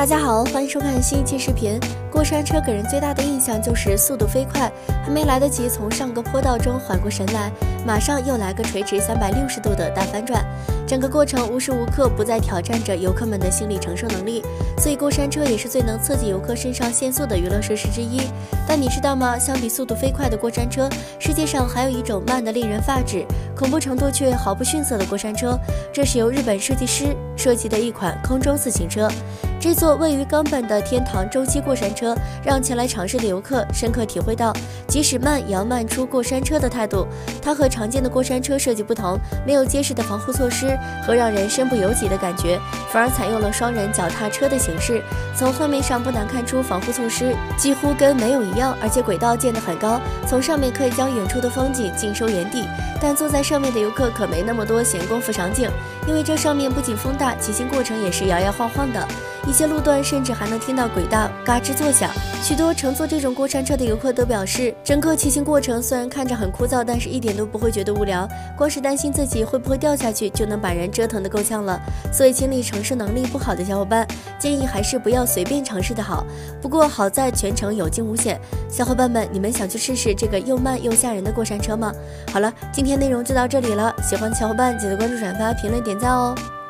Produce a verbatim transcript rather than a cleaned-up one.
大家好，欢迎收看新一期视频。过山车给人最大的印象就是速度飞快，还没来得及从上个坡道中缓过神来，马上又来个垂直三百六十度的大翻转。整个过程无时无刻不在挑战着游客们的心理承受能力，所以过山车也是最能刺激游客肾上腺素的娱乐设施之一。但你知道吗？相比速度飞快的过山车，世界上还有一种慢得令人发指、恐怖程度却毫不逊色的过山车，这是由日本设计师设计的一款空中自行车。这座位于冈本的天堂洲际过山车，让前来尝试的游客深刻体会到，即使慢也要慢出过山车的态度。它和常见的过山车设计不同，没有结实的防护措施和让人身不由己的感觉，反而采用了双人脚踏车的形式。从画面上不难看出，防护措施几乎跟没有一样，而且轨道建得很高，从上面可以将远处的风景尽收眼底。但坐在上面的游客可没那么多闲工夫赏景，因为这上面不仅风大，骑行过程也是摇摇晃晃的。一些路段甚至还能听到轨道嘎吱作响。许多乘坐这种过山车的游客都表示，整个骑行过程虽然看着很枯燥，但是一点都不会觉得无聊，光是担心自己会不会掉下去就能把人折腾得够呛了。所以心理承受能力不好的小伙伴，建议还是不要随便尝试的好。不过好在全程有惊无险，小伙伴们，你们想去试试这个又慢又吓人的过山车吗？好了，今天内容就到这里了，喜欢的小伙伴记得关注、转发、评论、点赞哦。